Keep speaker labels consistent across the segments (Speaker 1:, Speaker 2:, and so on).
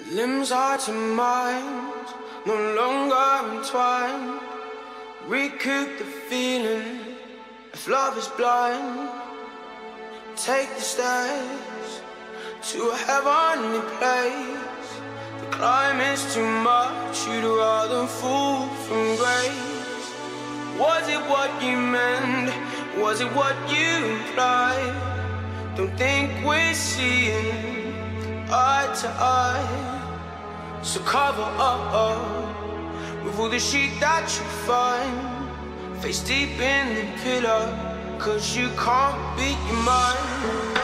Speaker 1: Limbs are to mind, no longer entwined. Recoup the feeling if love is blind. Take the stairs to a heavenly place. The climb is too much, you'd rather fall from grace. Was it what you meant? Was it what you implied? Don't think we're seeing eye to eye. So cover up with all the shit that you find. Face deep in the pillow, 'cause you can't beat your mind.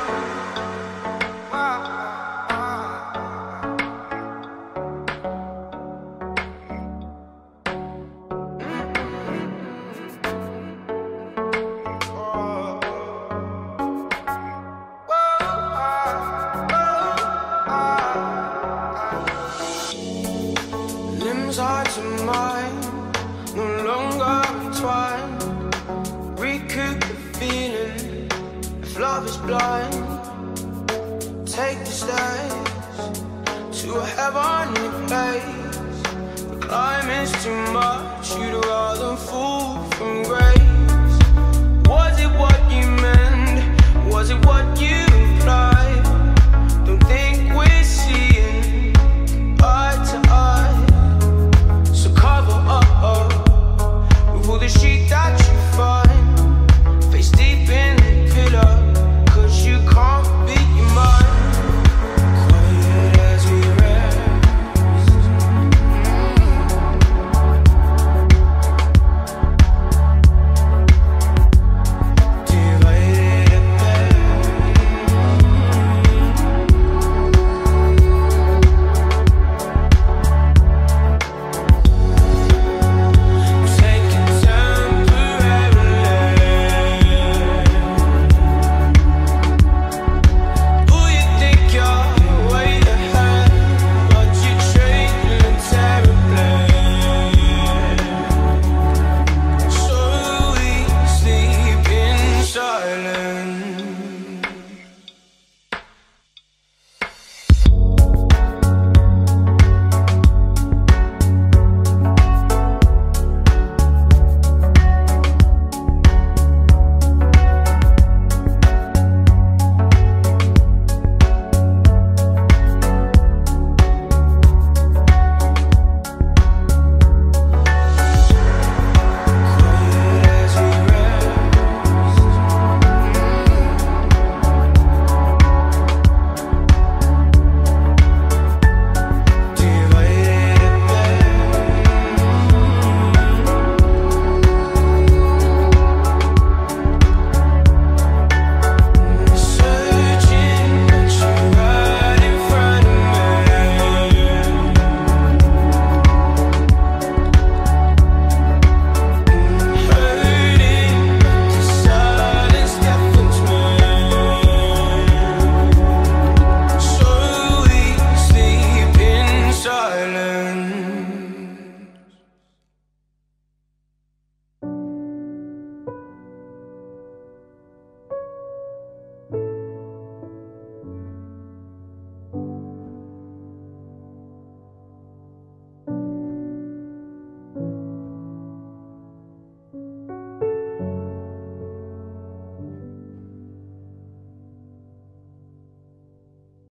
Speaker 1: Heart to mind, no longer entwined. Recoup the feeling if love is blind. Take the stairs to a heavenly place. The climb is too much, you'd rather fall from grace.